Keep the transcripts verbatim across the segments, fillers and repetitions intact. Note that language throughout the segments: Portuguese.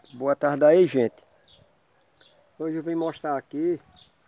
Boa tarde aí, gente. Hoje eu vim mostrar aqui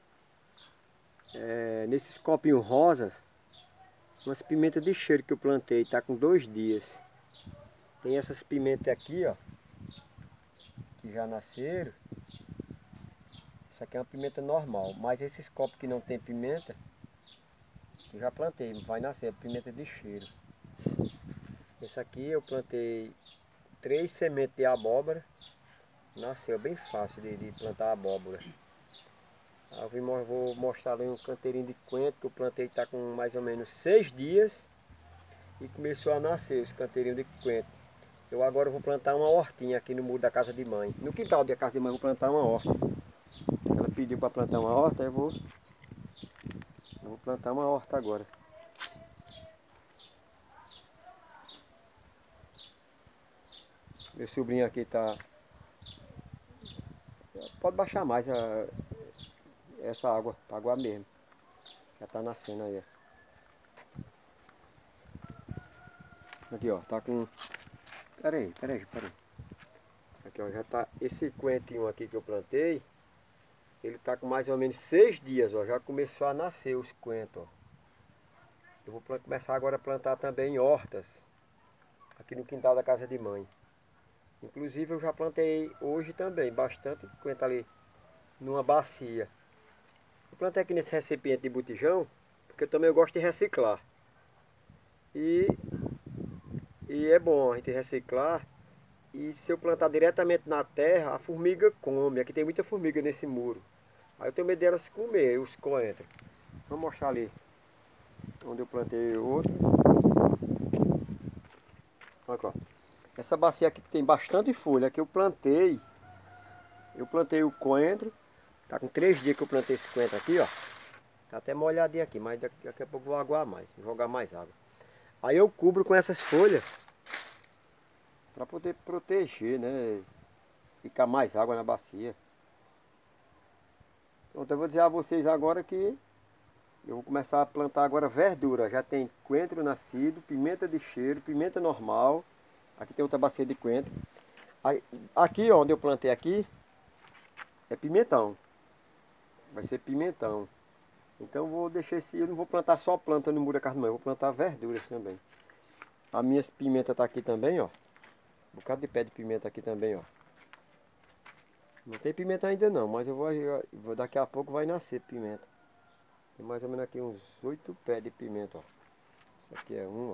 é, nesses copinhos rosas umas pimentas de cheiro que eu plantei, tá com dois dias. Tem essas pimentas aqui, ó, que já nasceram. Essa aqui é uma pimenta normal, mas esses copos que não tem pimenta eu já plantei, não vai nascer, é pimenta de cheiro. Esse aqui eu plantei três sementes de abóbora. Nasceu bem fácil de, de plantar abóbora. Eu vim, vou mostrar ali um canteirinho de coentro que eu plantei, está com mais ou menos seis dias e começou a nascer os canteirinhos de coentro. Eu agora vou plantar uma hortinha aqui no muro da casa de mãe. No quintal da casa de mãe eu vou plantar uma horta. Ela pediu para plantar uma horta, eu vou, eu vou plantar uma horta agora. Meu sobrinho aqui está... Pode baixar mais a, essa água, para água mesmo. Já está nascendo aí. Aqui ó, tá com... Pera aí, pera aí, pera aí. Aqui ó, já tá... Esse coentrinho aqui que eu plantei, ele tá com mais ou menos seis dias, ó. Já começou a nascer os coentros, ó. Eu vou começar agora a plantar também hortas aqui no quintal da casa de mãe. Inclusive eu já plantei hoje também bastante coentro ali numa bacia. Eu plantei aqui nesse recipiente de botijão, porque eu também gosto de reciclar. E, e é bom a gente reciclar. E se eu plantar diretamente na terra, a formiga come. Aqui tem muita formiga nesse muro. Aí eu tenho medo delas comer os coentros. Vou mostrar ali onde eu plantei outro. Olha ó. Essa bacia aqui tem bastante folha. Aqui eu plantei. Eu plantei o coentro. Tá com três dias que eu plantei esse coentro aqui, ó. Tá até molhadinho aqui, mas daqui, daqui a pouco eu vou aguar mais. Jogar mais água. Aí eu cubro com essas folhas. Para poder proteger, né? Ficar mais água na bacia. Então eu vou dizer a vocês agora que eu vou começar a plantar agora verdura. Já tem coentro nascido, pimenta de cheiro, pimenta normal. Aqui tem outra bacia de coentro. Aí, aqui onde eu plantei aqui é pimentão. Vai ser pimentão. Então eu vou deixar esse... Eu não vou plantar só planta no muro da casa de mãe, eu vou plantar verduras também. As minhas pimentas tá aqui também, ó. Um bocado de pé de pimenta aqui também, ó. Não tem pimenta ainda não, mas eu vou, eu vou daqui a pouco vai nascer pimenta. Tem mais ou menos aqui uns oito pés de pimenta, ó. Esse aqui é um, ó.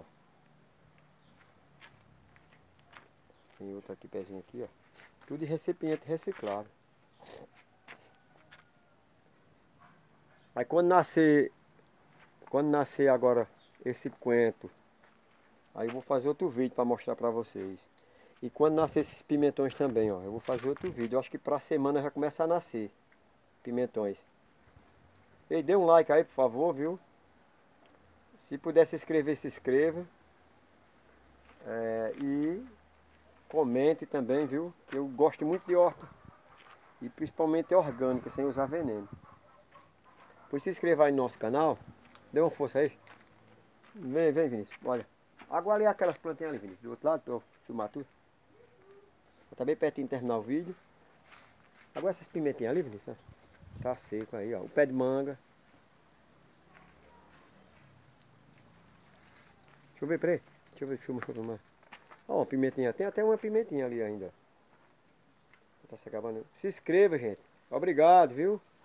Tem outro aqui, pezinho aqui, ó. Tudo de recipiente reciclável. Aí quando nascer, quando nascer agora esse coentro, aí eu vou fazer outro vídeo para mostrar para vocês. E quando nascer esses pimentões também, ó, eu vou fazer outro vídeo. Eu acho que para a semana já começa a nascer pimentões. Ei, dê um like aí, por favor, viu? Se puder se inscrever, se inscreva. É, e comente também, viu? Eu gosto muito de horta. E principalmente orgânica, sem usar veneno. Pois se inscreva aí no nosso canal. Dê uma força aí. Vem, vem, Vinícius. Olha. Agora ali aquelas plantinhas ali, Vinícius. Do outro lado, tô filmar tudo. Tá bem pertinho de terminar o vídeo. Agora essas pimentinhas ali, Vinícius. Ó, tá seco aí, ó. O pé de manga. Deixa eu ver, peraí. Deixa eu ver, filma, deixa eu filmar. Ó, uma pimentinha. Tem até uma pimentinha ali ainda. Tá se acabando. Se inscreva, gente. Obrigado, viu?